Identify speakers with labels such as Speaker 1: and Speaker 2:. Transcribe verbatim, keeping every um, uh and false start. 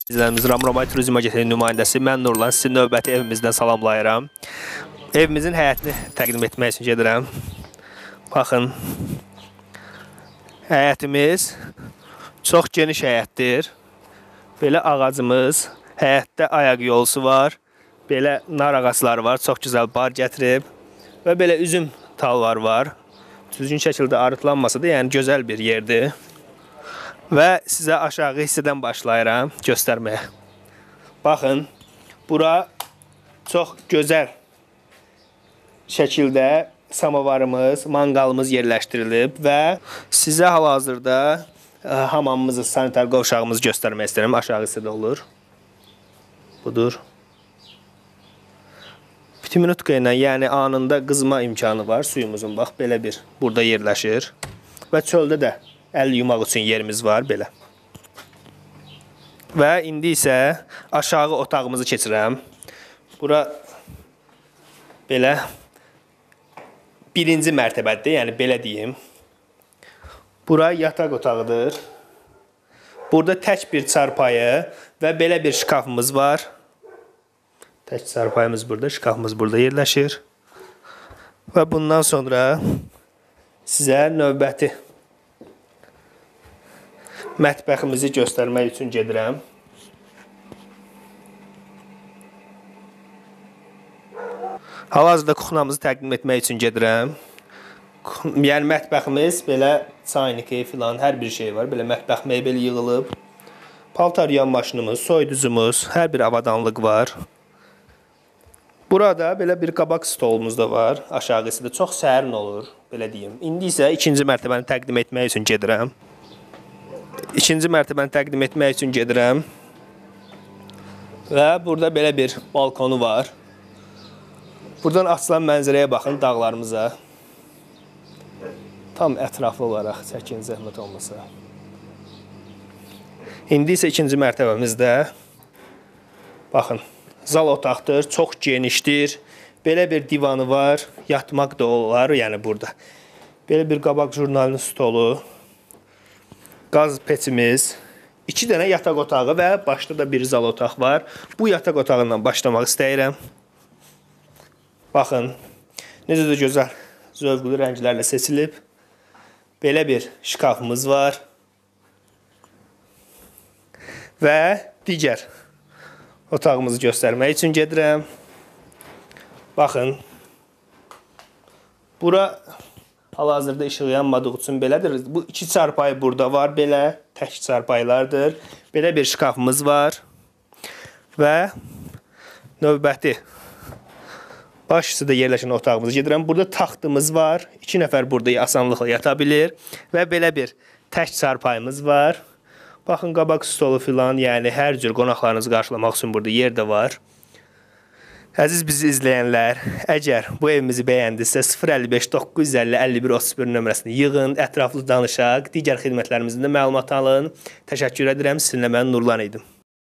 Speaker 1: İzləyicilərimiz Ramramay Turizm Agentliyi nümayəndəsi mən Nurlan sizi növbəti evimizdən salamlayıram. Evimizin həyətini təqdim etmək üçün gedirəm. Baxın. Həyətimiz çox geniş həyətdir. Belə ağacımız, həyətdə ayaq yolusu var. Belə nar ağacları var, çox gözəl bar gətirib. Və belə üzüm talları var. Düzgün şəkildə arıtlanmasa da, yəni gözəl bir yerdir. Və sizə aşağı hissədən başlayıram göstərməyə. Baxın, bura çox gözəl şəkildə samavarımız, manqalımız yerləşdirilib və sizə hal-hazırda hamamımızı, sanitar qovşağımızı göstərmək istəyirəm. Aşağı hissədə olur. Budur. Pitiminutka ilə, yəni anında qızma imkanı var suyumuzun. Bax, belə bir burada yerləşir. Və çöldə də əl yumaq üçün yerimiz var, belə. Və indi isə aşağı otağımızı keçirəm. Bura belə birinci mərtəbədir, yəni belə deyim. Bura yataq otağıdır. Burada tək bir çarpayı və belə bir şkafımız var. Tək çarpayımız burada, şkafımız burada yerləşir. Və bundan sonra sizə növbəti mətbəximizi göstərmək üçün gedirəm. Hal-hazırda kuxnamızı təqdim etmək üçün gedirəm. Yəni mətbəximiz belə çayniki filan hər bir şey var. Belə mətbəx mebeli yığılıb. Paltar yuyan maşınımız, soyuducumuz, hər bir avadanlıq var. Burada belə bir qabaq stolumuz da var. Aşağısı da çox sərin olur, belə deyim. İndi isə ikinci mərtəbəni təqdim etmək üçün gedirəm. İkinci mərtəbəni təqdim etmək üçün gedirəm. Və burada belə bir balkonu var. Buradan açılan mənzərəyə baxın, dağlarımıza. Tam ətraflı olaraq çəkin, zəhmət olmasa. İndi isə ikinci mərtəbəmizdə. Baxın, zal otaqdır, çox genişdir. Belə bir divanı var, yatmaq da olar, yəni burada. Belə bir qabaq jurnalın stolu. Qaz peçimiz, iki dənə yataq otağı və başda da bir zal otaq var. Bu yataq otağından başlamaq istəyirəm. Baxın, necə də gözəl, zövqlü rənglərlə seçilib. Belə bir şkafımız var. Və digər otağımızı göstərmək üçün gedirəm. Baxın, bura hal-hazırda işıq yanmadığı üçün belədir. Bu iki çarpayı burada var, belə tək çarpaylardır. Belə bir şkafımız var. Və növbəti baş hissədə yerləşən otağımıza gedirəm. Burada taxtımız var. İki nəfər burada asanlıqla yata bilir. Və belə bir tək çarpayımız var. Baxın, qabaq stolu filan, yəni hər cür qonaqlarınızı qarşılamaq üçün burada yer də var. Əziz bizi izləyənlər, əgər bu evimizi bəyəndirsə sıfır əlli beş doqquz yüz əlli əlli bir otuz bir nömrəsini yığın, ətraflı danışaq, digər xidmətlərimizin də məlumat alın. Təşəkkür edirəm, sizinlə mən Nurlan idim.